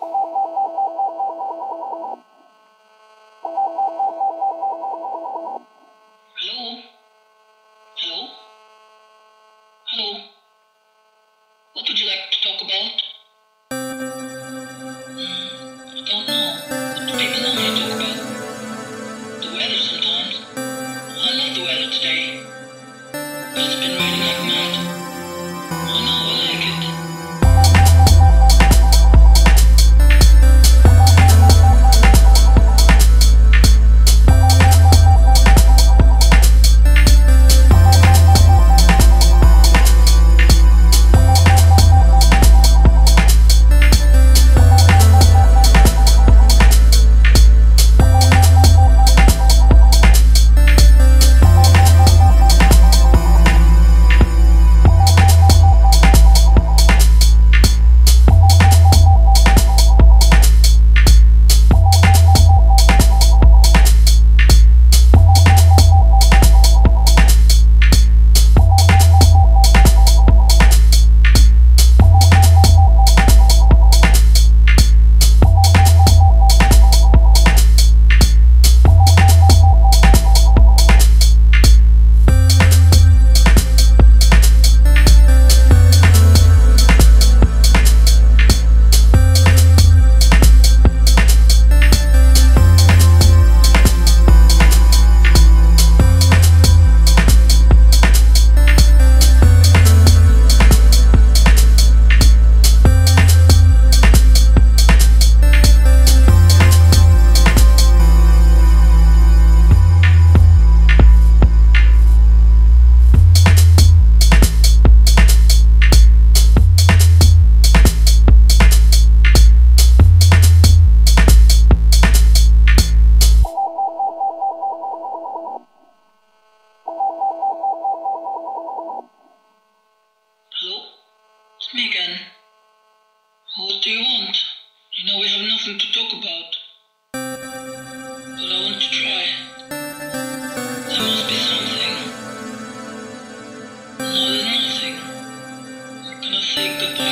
Hello? Hello? Hello? What would you like to talk about? I don't know. What do people normally talk about? The weather sometimes. I love the weather today. But it's been raining like mad. I know, I like it. Hello? It's me again. What do you want? You know we have nothing to talk about. But I want to try. There must be something. No, there's nothing. I'm gonna say goodbye.